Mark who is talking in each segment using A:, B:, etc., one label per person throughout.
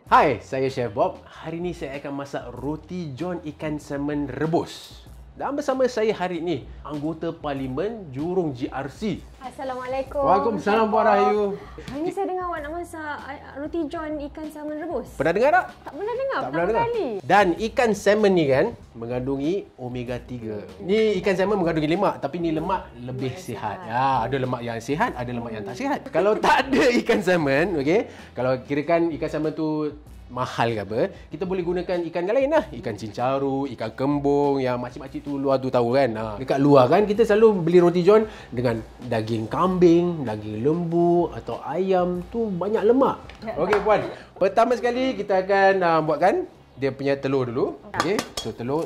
A: Hai, saya Chef Bob. Hari ini saya akan masak roti john ikan salmon rebus. Dan bersama saya hari ini, anggota Parlimen Jurong GRC.
B: Assalamualaikum.
A: Waalaikumsalam Puan Rahayu.
B: Hari ni saya dengar awak nak masak roti john ikan salmon rebus.
A: Pernah dengar tak?
B: Tak pernah dengar,
A: Tak
B: pertama kali.
A: Dan ikan salmon ni kan mengandungi omega 3. Ni ikan salmon mengandungi lemak, tapi ni lemak lebih sihat. Ya, ada lemak yang sihat, ada lemak yang tak sihat. Kalau tak ada ikan salmon, okey, kalau kirakan ikan salmon tu mahal ke apa, kita boleh gunakan ikan yang lain lah. Ikan cincaru, ikan kembung yang makcik-makcik tu luar tu tahu kan. Dekat luar kan kita selalu beli roti john dengan daging kambing, daging lembu atau ayam tu banyak lemak. Okey puan, pertama sekali kita akan buatkan dia punya telur dulu. Okey, so telur.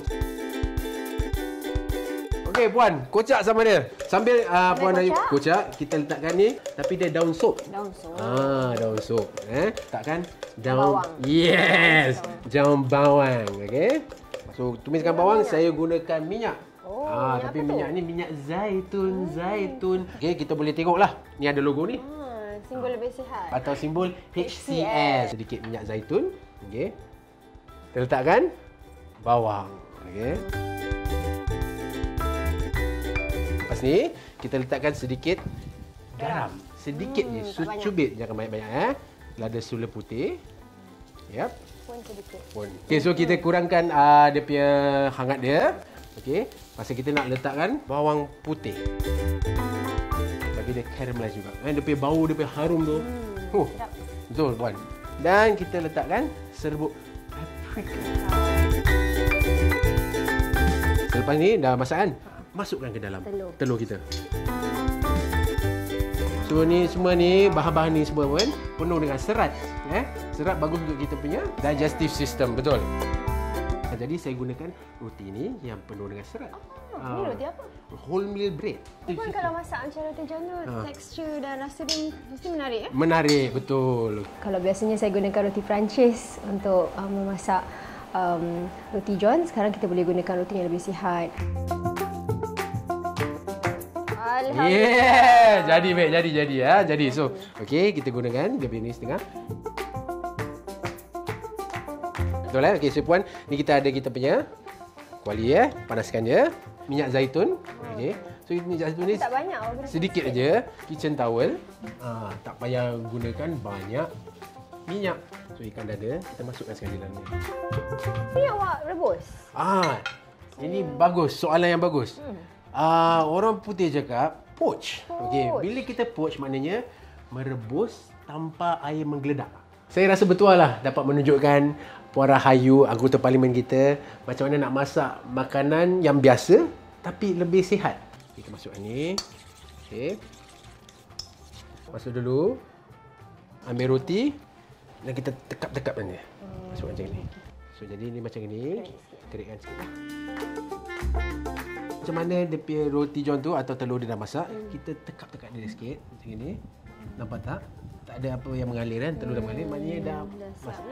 A: Okey puan, kocak sama dia. Sambil puan Rahayu kocak, kita letakkan ni tapi dia daun sup.
B: Daun sup.
A: Daun sup. Letakkan daun bawang. Yes. Daun bawang, okey. So tumiskan bawang, saya gunakan minyak. Tapi minyak ni minyak zaitun. Okey, kita boleh tengoklah. Ni ada logo ni.
B: Simbol lebih sihat.
A: Atau simbol HCS. Sedikit minyak zaitun. Okey. Kita letakkan bawang. Okey. Lepas ni, kita letakkan sedikit garam. Sedikit je, secubit. Jangan banyak-banyak. Lada sula putih. Yap.
B: Pun sedikit.
A: Okey, so kita kurangkan dia punya hangat dia. Okey. Pasal kita nak letakkan bawang putih. Bagi dia caramelize juga. Dia punya bau, dia punya harum tu. Betul puan. Dan kita letakkan serbuk paprika. Selepas ni dah masak kan? Masukkan ke dalam telur kita. So ni semua ni, bahan-bahan ni semua kan penuh dengan serat. Serat bagus untuk kita punya digestive system, betul. Jadi saya gunakan roti ni yang penuh dengan serat.
B: Ni roti apa?
A: Wholemeal bread.
B: Puan kalau masak macam roti john tu, tekstur dan rasa dia mesti menarik ya?
A: Menarik, betul.
B: Kalau biasanya saya gunakan roti Perancis untuk memasak roti john, sekarang kita boleh gunakan roti yang lebih sihat.
A: Yeah, jadi ya. Jadi so, okey, kita gunakan dia punya ni setengah. Betul okey, so puan, ni kita ada kita punya kuali panaskan dia, minyak zaitun. Okey. So minyak zaitun ni
B: tak banyak,
A: sedikit aja, kitchen towel. Tak payah gunakan banyak minyak. So ikan dada kita masukkan sekali dalam ni.
B: Ni awak rebus.
A: Ini bagus, soalan yang bagus. Orang putih cakap poach. Okey, bila kita poach maknanya merebus tanpa air menggeledak. Saya rasa betul lah dapat menunjukkan Puan Rahayu, anggota Parlimen kita, macam mana nak masak makanan yang biasa tapi lebih sihat. Kita masukkan ni. Okey. Masuk dulu. Ambil roti dan kita tekap-tekapkan dia. Masukkan macam ni. So jadi ni macam ni. Kerikkan sikit. Macam mana dia punya roti john tu atau telur dia dah masak, kita tekap-tekap dia sikit macam ni. Nampak tak? Tak ada apa yang mengalir kan? Telur dah mengalir, maknanya dah masak.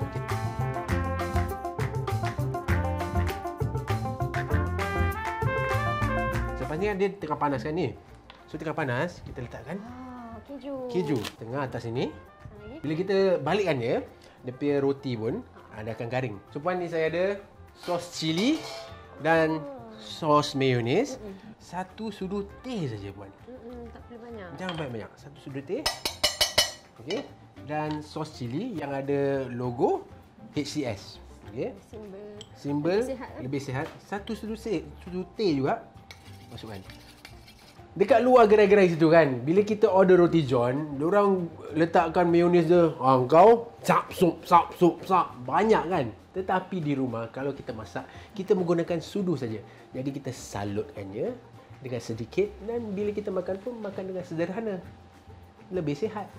A: Sepatutnya dia tengah panas kan ni. So tengah panas, kita letakkan keju tengah atas sini. Bila kita balikkan dia punya roti pun dia akan garing. So puan, ni saya ada sos cili dan sos mayonnaise. Satu sudu teh saja puan.
B: Tak perlu banyak.
A: Jangan banyak-banyak. Satu sudu teh. Okey. Dan sos cili yang ada logo HCS. Okey. Simbol lebih sihat. Satu sudu teh juga. Masukkan. Dekat luar gerai-gerai situ kan, bila kita order roti john, diorang letakkan mayonnaise dia. Kau sap banyak kan. Tetapi di rumah kalau kita masak, kita menggunakan sudu saja. Jadi kita salutkannya dengan sedikit dan bila kita makan pun makan dengan sederhana. Lebih sihat.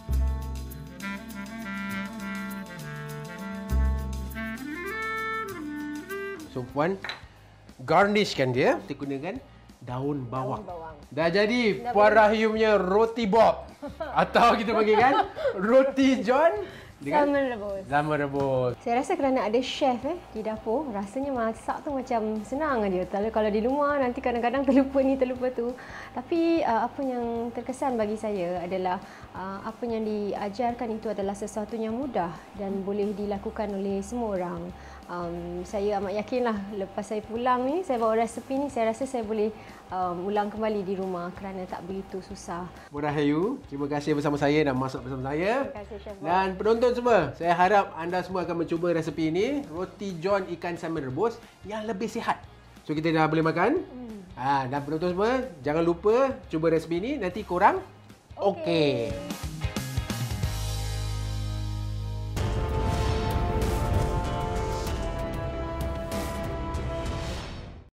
A: So puan, garnishkan dia, kita gunakan daun bawang. Dah jadi Puan Rahayu punya roti Bob. Atau kita panggil kan roti john
B: Salmon rebus.
A: Salmon rebus.
B: Saya rasa kerana ada chef di dapur, rasanya masak tu macam senang aja. Kalau di rumah nanti kadang-kadang terlupa ni, terlupa tu. Tapi apa yang terkesan bagi saya adalah apa yang diajarkan itu adalah sesuatu yang mudah dan boleh dilakukan oleh semua orang. Saya amat yakinlah lepas saya pulang ni, saya bawa resepi ni, saya rasa saya boleh ulang kembali di rumah kerana tak begitu susah.
A: Rahayu, terima kasih bersama saya dan masak bersama saya.
B: Terima kasih Chef.
A: Dan penonton semua, saya harap anda semua akan mencuba resepi ini, roti john ikan salmon rebus yang lebih sihat. So kita dah boleh makan. Dan penonton semua, jangan lupa cuba resepi ini, nanti korang okey.